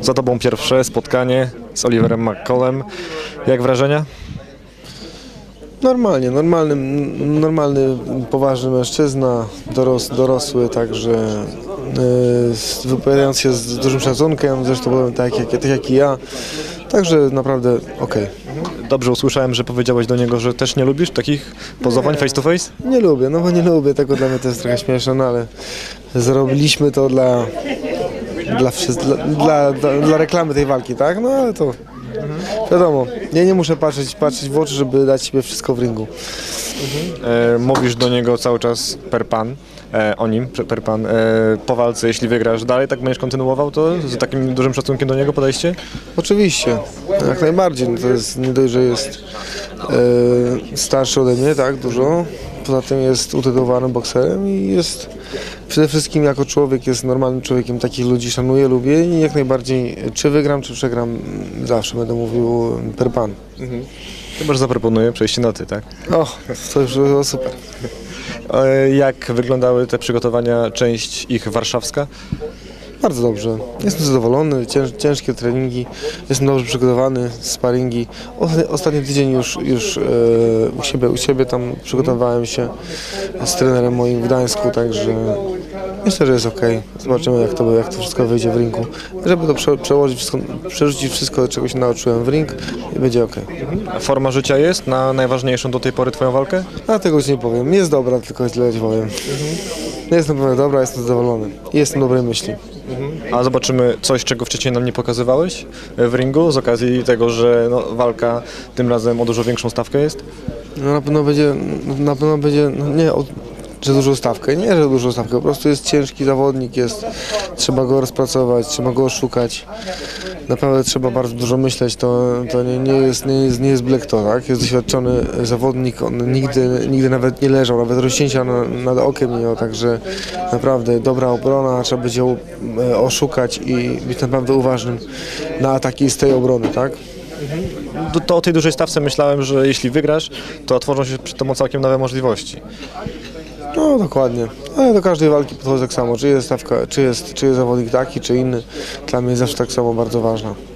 Za tobą pierwsze spotkanie z Oliverem McCallem. Jak wrażenia? Normalny, poważny mężczyzna, dorosły, także wypowiadając się z dużym szacunkiem, zresztą byłem tak jak i ja, także naprawdę okej. Dobrze usłyszałem, że powiedziałeś do niego, że też nie lubisz takich pozowań face to face? Nie lubię, no bo nie lubię tego, dla mnie to jest trochę śmieszne, no ale zrobiliśmy to dla reklamy tej walki, tak? No ale to wiadomo, ja nie muszę patrzeć w oczy, żeby dać sobie wszystko w ringu. Mówisz do niego cały czas per pan, o nim, per pan, po walce, jeśli wygrasz dalej, tak będziesz kontynuował to z takim dużym szacunkiem do niego podejście? Oczywiście, jak najbardziej, no to jest nie dość, że jest starszy ode mnie, tak, dużo, poza tym jest utytułowanym bokserem i jest przede wszystkim jako człowiek, jest normalnym człowiekiem, takich ludzi szanuję, lubię i jak najbardziej, czy wygram, czy przegram, zawsze będę mówił per pan. Chyba, że zaproponuję przejście na ty, tak? O, to już było super. Jak wyglądały te przygotowania, część ich warszawska? Bardzo dobrze. Jestem zadowolony, ciężkie treningi, jestem dobrze przygotowany, sparingi. Ostatni tydzień już u siebie tam przygotowałem się z trenerem moim w Gdańsku, także myślę, że jest ok. Zobaczymy jak to wszystko wyjdzie w ringu. Żeby to przerzucić wszystko, czego się nauczyłem w ring i będzie ok. Forma życia jest na najważniejszą do tej pory twoją walkę? A tego ci nie powiem. Jest dobra, tylko tyle ci powiem. Jestem pewnie dobra, jestem zadowolony i jestem dobrej myśli. A zobaczymy coś, czego wcześniej nam nie pokazywałeś w ringu, z okazji tego, że walka tym razem o dużo większą stawkę jest? No na pewno będzie, no nie, że dużą stawkę, nie, że dużą stawkę, po prostu jest ciężki zawodnik, trzeba go rozpracować, trzeba go oszukać. Naprawdę trzeba bardzo dużo myśleć, to nie jest byle kto, tak? Jest doświadczony zawodnik, on nigdy nawet nie leżał, nawet rozcięcia nad okiem nie miał, także naprawdę dobra obrona, trzeba będzie ją oszukać i być naprawdę uważnym na ataki z tej obrony, tak? To o tej dużej stawce myślałem, że jeśli wygrasz, to otworzą się przed tobą całkiem nowe możliwości. No dokładnie, ale do każdej walki podchodzę tak samo, czy jest stawka, czy jest zawodnik taki, czy inny, dla mnie jest zawsze tak samo bardzo ważna.